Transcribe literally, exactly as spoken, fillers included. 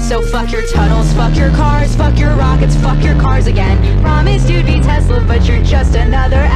So fuck your tunnels, fuck your cars, fuck your rockets, fuck your cars again. Promise you'd be Tesla, but you're just another